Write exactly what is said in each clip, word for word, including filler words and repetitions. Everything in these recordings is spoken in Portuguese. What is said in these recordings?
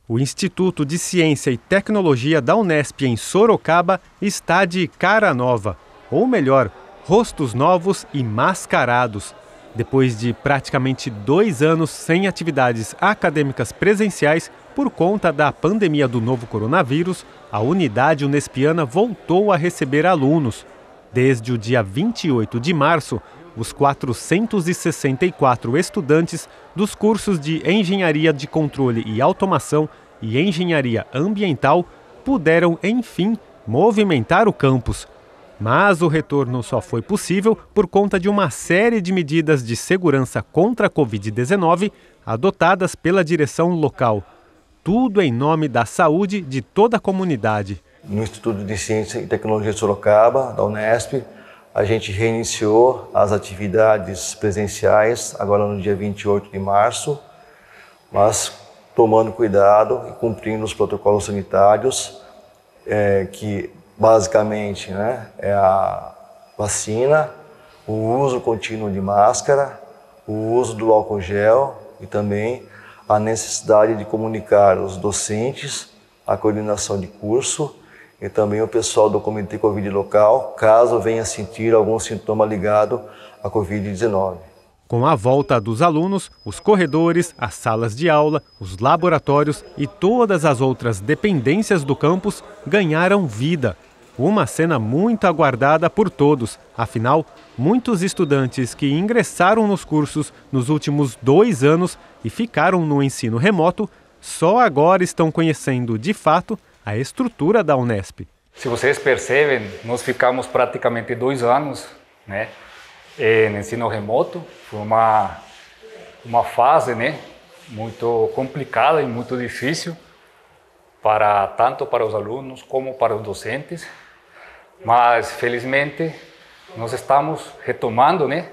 O Instituto de Ciência e Tecnologia da Unesp em Sorocaba está de cara nova, ou melhor, rostos novos e mascarados. Depois de praticamente dois anos sem atividades acadêmicas presenciais por conta da pandemia do novo coronavírus, a unidade unespiana voltou a receber alunos. Desde o dia vinte e oito de março, os quatrocentos e sessenta e quatro estudantes dos cursos de Engenharia de Controle e Automação e Engenharia Ambiental puderam, enfim, movimentar o campus. Mas o retorno só foi possível por conta de uma série de medidas de segurança contra a covid dezenove adotadas pela direção local. Tudo em nome da saúde de toda a comunidade. No Instituto de Ciência e Tecnologia de Sorocaba, da Unesp, a gente reiniciou as atividades presenciais agora no dia vinte e oito de março, mas tomando cuidado e cumprindo os protocolos sanitários, é, que basicamente, né, é a vacina, o uso contínuo de máscara, o uso do álcool gel e também a necessidade de comunicar os docentes, a coordenação de curso e também o pessoal do Comitê Covid local, caso venha sentir algum sintoma ligado à covid dezenove. Com a volta dos alunos, os corredores, as salas de aula, os laboratórios e todas as outras dependências do campus ganharam vida. Uma cena muito aguardada por todos. Afinal, muitos estudantes que ingressaram nos cursos nos últimos dois anos e ficaram no ensino remoto, só agora estão conhecendo, de fato, a estrutura da Unesp. Se vocês percebem, nós ficamos praticamente dois anos, né, no ensino remoto. Foi uma, uma fase, né, muito complicada e muito difícil, para, tanto para os alunos como para os docentes. Mas, felizmente, nós estamos retomando, né,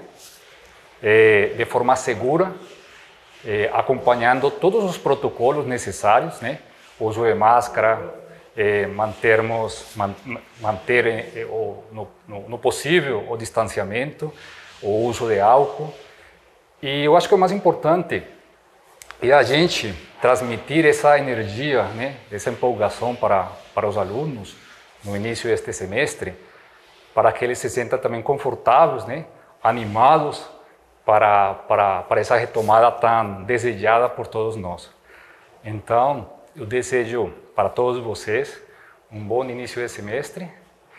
de forma segura, acompanhando todos os protocolos necessários, né, uso de máscara, Eh, mantermos, man, manter eh, o, no, no, no possível o distanciamento, o uso de álcool. E eu acho que o mais importante é a gente transmitir essa energia, né, essa empolgação para, para os alunos no início deste semestre, para que eles se sintam também confortáveis, né, animados para, para, para essa retomada tão desejada por todos nós. Então, eu desejo para todos vocês um bom início de semestre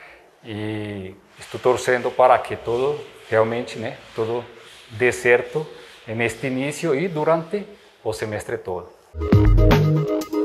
e estou torcendo para que tudo realmente, né, tudo dê certo neste início e durante o semestre todo.